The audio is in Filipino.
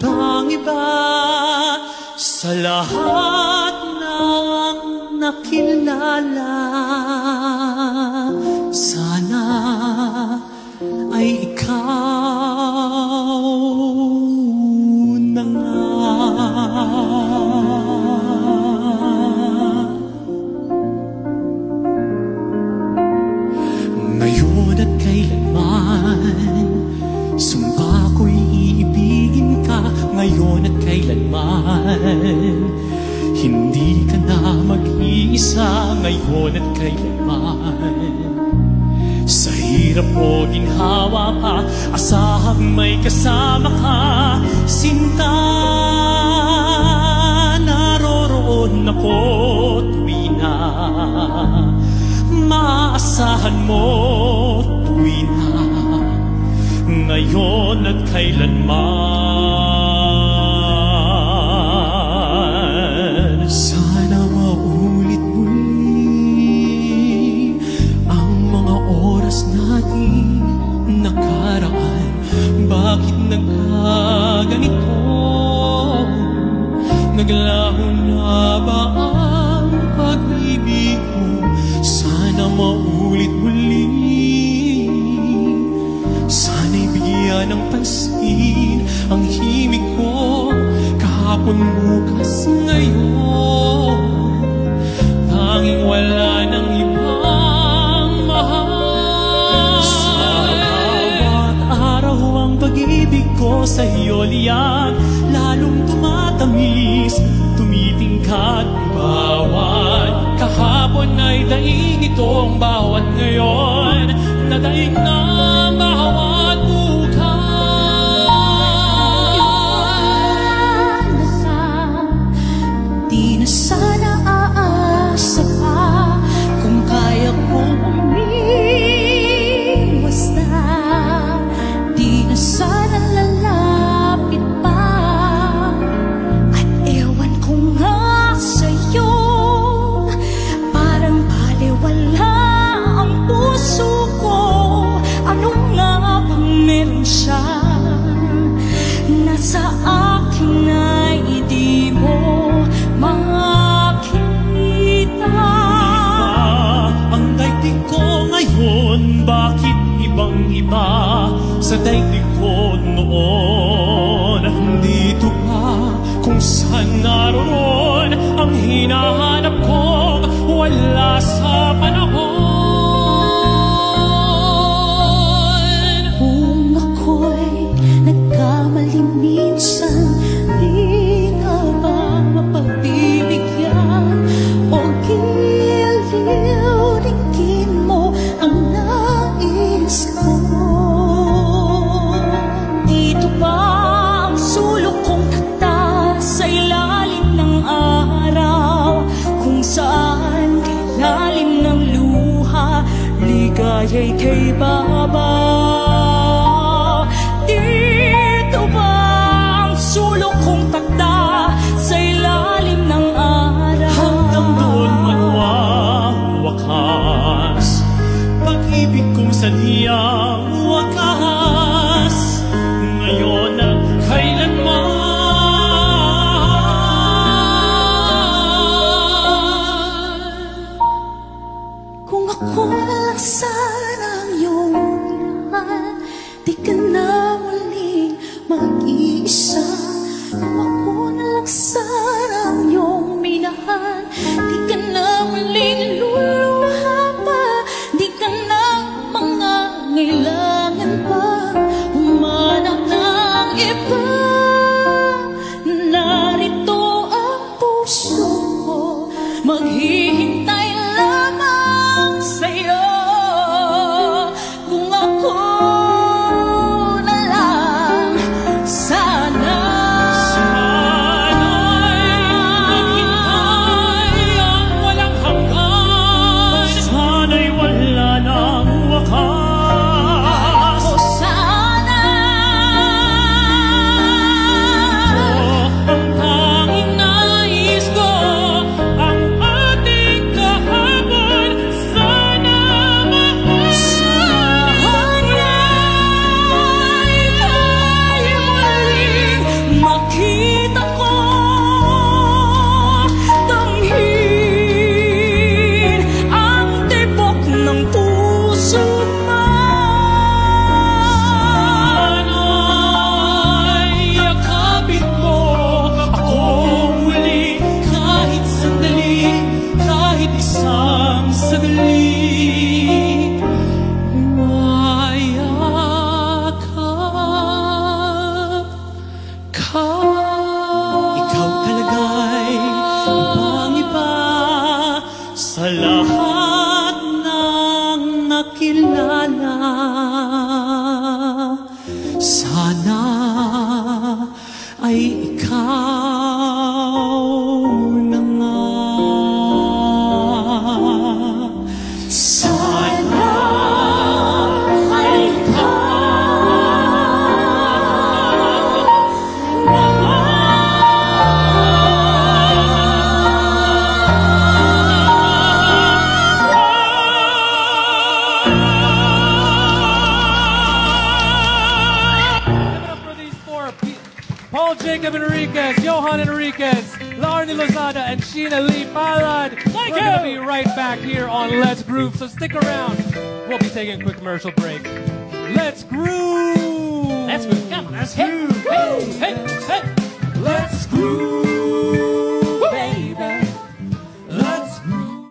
ibang-iba sa lahat ng nakilala. Sana ay ikaw na nga. Ngayon at kailanman, sumpa ko'y iibigin ka. Ngayon at kailanman, hindi ka na mag-iisa. Ngayon at kailanman, sa hirap o ginhawa pa, asahang may kasama ka. Sinta, naroroon ako tuwi na. Maasahan mo tuwi na. Ngayon at kailanman, sana maulit muli ang mga oras natin nakaraan. Bakit nagkaganito? Naglaho na ba ang pag-ibig mo? Sana maulit muli. Sana'y bigyan ng pansin ang himig ko. Kahapon, bukas, ngayon, tanging wala ng ibang mahal. Sa bawat araw ang pag-ibig ko sa iyo liyan, lalong tumatamis, tumitingkad bawat kahapon ay daing itong bawat ngayon, na daing na bawat bukas. Di na sana aasa pa kung kaya kong umiwas na. Di na sana lalapit pa at ewan ko nga sa'yo. Parang baliwala ang puso ko. Ano nga bang meron siya nasa akin ay di mo makita? Ang daigdig ko ngayon, bakit ibang-iba sa daigdig ko noon? Dito pa kung saan naroon ang hinahanap kong wala sa panahon. Kung ako'y nagkamali minsan, di na ba mapagbibigyan o giliw ringin mo ang nais ko? Dito ba ang sulok kong takta sa ilalim ng araw, kung saan kay lalim ng luha ligaya'y kay babaw? Dito ba ang sulok kong takda sa ilalim ng araw? Hanggang doon magwawakas pag-ibig kong sadyang wakas. Ngayon at kailanman, Kung ako lang sana ang iyong Jacob Enriquez, Johann Enriquez, Laarni Lozada, and Sheena Lee Palad. We're going to be right back here on Let's Groove, so stick around. We'll be taking a quick commercial break. Let's groove! Let's groove. Come on, let's groove. Hey, hey, hey.